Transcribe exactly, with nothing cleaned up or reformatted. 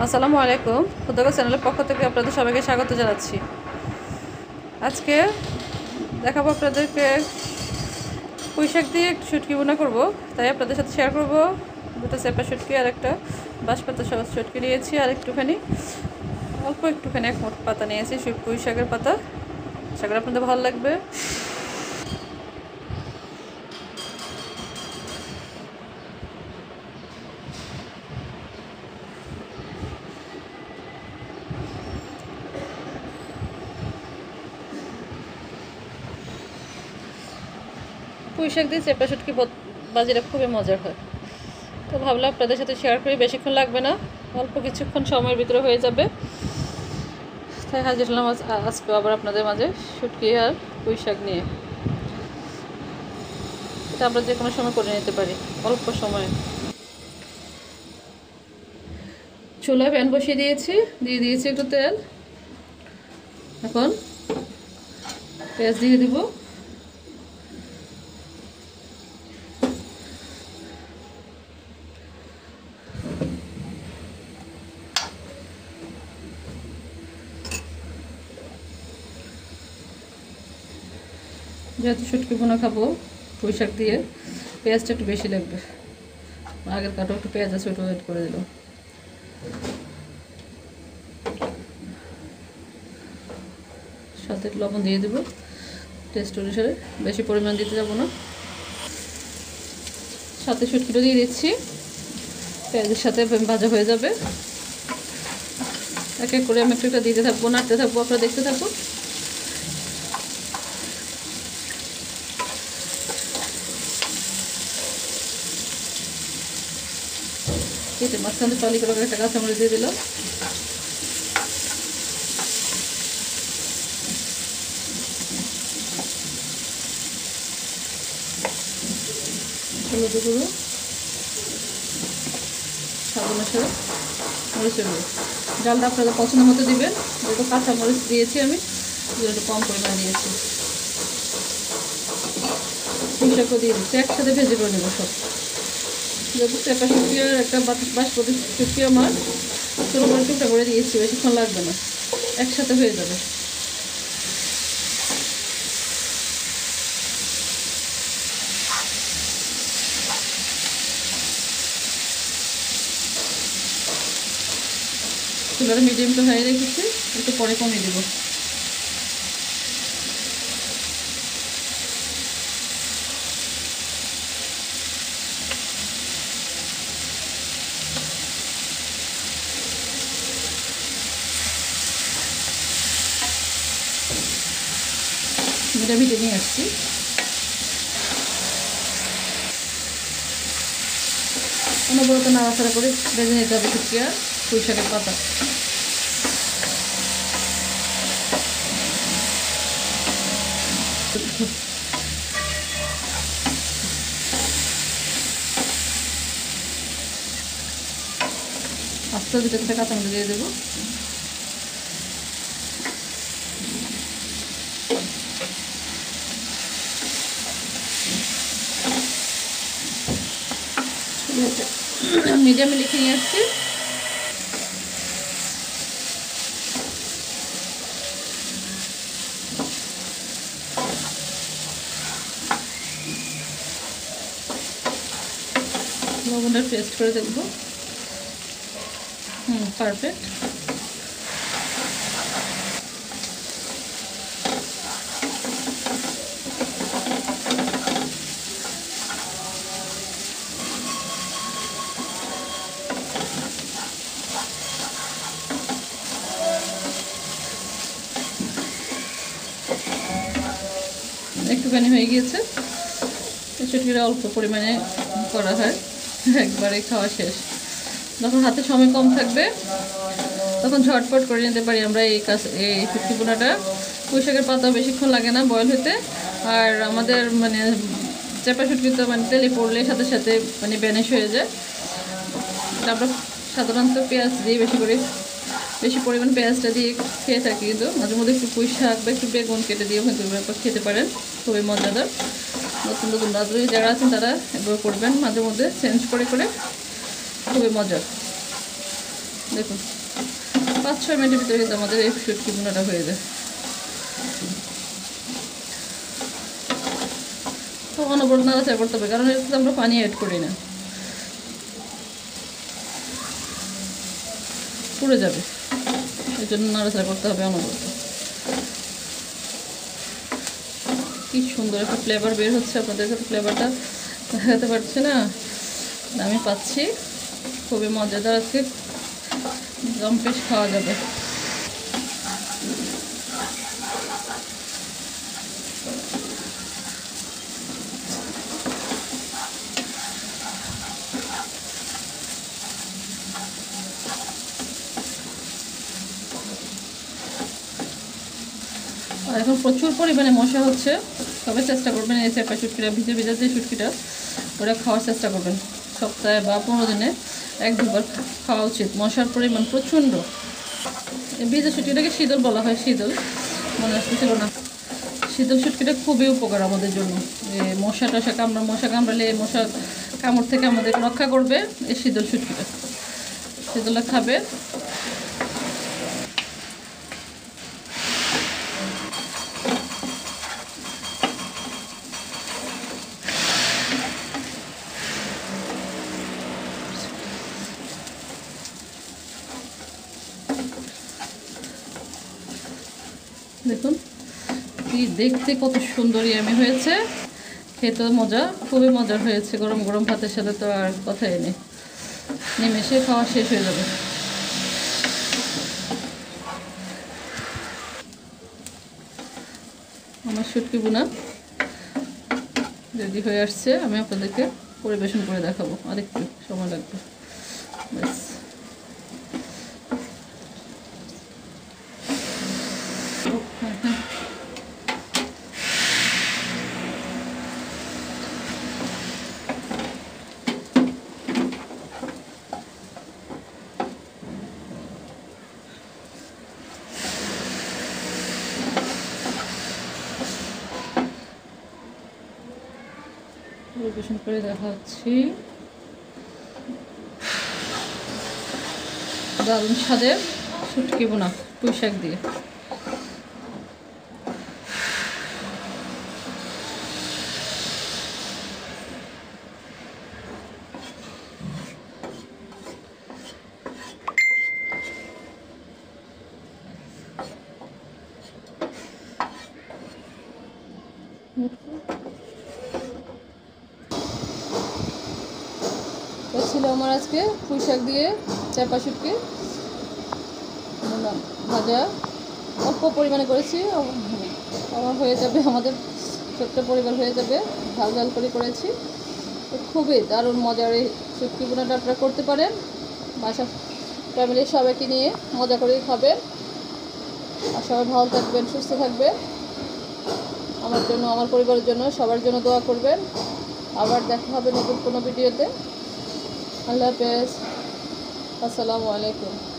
আসসালামু আলাইকুম। খুদগো চ্যানেলের পক্ষ থেকে আপনাদের সবাইকে স্বাগত জানাচ্ছি। আজকে দেখাবো আপনাদেরকে পুঁই শাক দিয়ে শুটকি বোনা করব, তাই আপনাদের সাথে শেয়ার করব। দুটো চেপা শুটকি আর একটা বাঁশপাতা সহ শুটকি নিয়েছি, আর একটুখানি অল্প একটুখানি এক মোট পাতা নিয়েছি, পুঁই শাকের পাতা। আশা করি আপনাদের ভালো লাগবে। পুঁই শাক দিয়ে চেপা শুটকি বাজিটা খুবই মজার হয়, তো ভাবলাম আপনাদের সাথে শেয়ার করি। বেশিক্ষণ লাগবে না, অল্প কিছুক্ষণ সময়ের ভিতরে হয়ে যাবে। তাই হাজির হলাম আজকে আবার আপনাদের মাঝে শুটকি আর পুঁই শাক নিয়ে। এটা আমরা যে কোনো সময় করে নিতে পারি, অল্প সময়ে। চুলায় প্যান বসিয়ে দিয়েছি, দিয়ে দিয়েছি একটু তেল। এখন পেঁয়াজ দিয়ে দিব। যেহেতু শুটকি বোনা খাবো পুঁই শাক দিয়ে, পেঁয়াজটা একটু বেশি লাগবে। আগের কাটো একটু পেঁয়াজ আছে, ওটা ওয়েট করে দিলাম। সাথে লবণ দিয়ে দেবো টেস্ট অনুসারে, বেশি পরিমাণ দিতে যাবো না। সাথে শুটকিটা দিয়ে দিচ্ছি, পেঁয়াজের সাথে ভাজা হয়ে যাবে। এক এক করে আমি একটু একটা দিতে থাকবো, নাড়তে থাকবো, আপনারা দেখতে থাকুন। কেটে মাঝখানে টলি করে একটা কাঁচামরিচ দিয়ে দিলাম। হলুদ গুঁড়ো, স্বাদ অনুসারে মরিচের গুঁড়ো। ডালটা আপনাদের পছন্দ মতো দিবেন, যেহেতু কাঁচা মরিচ দিয়েছি আমি, একটু কম পরিমাণে দিয়েছি। পুঁই শাকও দিয়ে দিচ্ছি, একসাথে ভেজে করে নেবো সব। যেহেতু চেপা শুটকি আর একটা বাঁশপাতা শুটকি আমার ছোটো করে টুকটা করে দিয়েছি, বেশিক্ষণ লাগবে না, একসাথে হয়ে যাবে। চুলাটা মিডিয়ামটা হয়ে রেখেছি, একটু পরে কমিয়ে দেবো। মিডিয়াম হিটে নিয়ে আসছি। অনবরত নাড়াচাড়া করে ভেজে নিতে হবে শুটকি আর পুঁই শাকের পাতা। আস্তে ভিতর থেকে কাঁচামরিচ দিয়ে দেবো। মিডিয়ামে লিখে নিয়ে আসছি। লবণটা টেস্ট করে দেখবো। হুম, পারফেক্ট। একটুখানি হয়ে গিয়েছে। শুটকিটা অল্প পরিমাণে করা হয়, একবারে খাওয়া শেষ। যখন হাতে সময় কম থাকবে তখন ঝটপট করে নিতে পারি আমরা এই কাজ, এই শুটকি বোনাটা। পুঁই শাকের পাতা বেশিক্ষণ লাগে না বয়েল হতে। আর আমাদের মানে চেপা শুটকি তো মানে তেলে পড়লে সাথে সাথে মানে ব্যানিশ হয়ে যায়। আমরা সাধারণত পেঁয়াজ দিয়ে বেশি করে বেশি পরিমাণ পেঁয়াজটা দিয়ে খেয়ে থাকি, কিন্তু মাঝে মধ্যে একটু পুঁই শাক বা একটু বেগুন কেটে দিয়েও কিন্তু খেতে পারেন, খুবই মজাদার। নতুন নতুন রাঁধুনি যারা আছেন তারা এগুলো করবেন মাঝে মধ্যে চেঞ্জ করে করে, খুবই মজার। দেখুন। পাঁচ ছয় মিনিটের ভিতরে কিন্তু আমাদের এই শুটকি ভুনাটা হয়ে যায়। তো অনবরত নাড়াচাড়া করতে হবে, কারণ এটাতে আমরা পানি অ্যাড করি না, পুড়ে যাবে, এই জন্য নাড়াচাড়া করতে হবে অনবরত। কি সুন্দর একটা ফ্লেভার বের হচ্ছে, আপনাদের কাছে ফ্লেভারটা দেখাতে পারছি না, আমি পাচ্ছি। খুবই মজাদার, আজকে জম্পেশ খাওয়া যাবে। আর এখন প্রচুর পরিমাণে মশা হচ্ছে, সবাই চেষ্টা করবেন এই চেপা শুটকিটা, ভিজে ভিজে যে শুটকিটা ওটা খাওয়ার চেষ্টা করবেন। সপ্তাহে বা পনেরো দিনে এক দুবার খাওয়া উচিত। মশার পরিমাণ প্রচণ্ড। এই ভিজে শুটকিটাকে শীতল বলা হয়, শীতল মনে আসতেছিল না। শীতল শুটকিটা খুবই উপকার আমাদের জন্য। এই মশা টশা কামড়া, মশা কামড়ালে এই মশা কামড় থেকে আমাদেরকে রক্ষা করবে এই শীতল শুটকিটা। শীতলটা খাবে। দেখুন কি দেখতে কত সুন্দর ইয়ামি হয়েছে, খেতে মজা, খুবই মজার হয়েছে। গরম গরম ভাতের সাথে তো আর কথাই নেই, নিমেষে খাওয়া শেষ হয়ে যাবে। আমার শুটকি ভুনা রেডি হয়ে আসছে, আমি আপনাদেরকে পরিবেশন করে দেখাবো, আরেকটু সময় লাগবে ব্যাস। পরিবেশন করে দেখাচ্ছি, দারুণ স্বাদের শুটকি ভুনা পুঁই শাক দিয়ে। তো ছিল আমার আজকে পুঁই শাক দিয়ে চাপা শুটকি ভাজা, অল্প পরিমাণে করেছি, আমার হয়ে যাবে, আমাদের ছোট্ট পরিবার হয়ে যাবে, ঝাল ঝাল করে করেছি। তো খুবই দারুণ মজার এই শুটকি ভুনাটা আপনারা করতে পারেন, বাসা ফ্যামিলির সবাইকে নিয়ে মজা করেই খাবেন। আর সবাই ভালো থাকবেন, সুস্থ থাকবেন। আমার জন্য, আমার পরিবারের জন্য, সবার জন্য দোয়া করবেন। আবার দেখা হবে নতুন কোনো ভিডিওতে। আল্লাহ হাফেজ, আসসালামু আলাইকুম।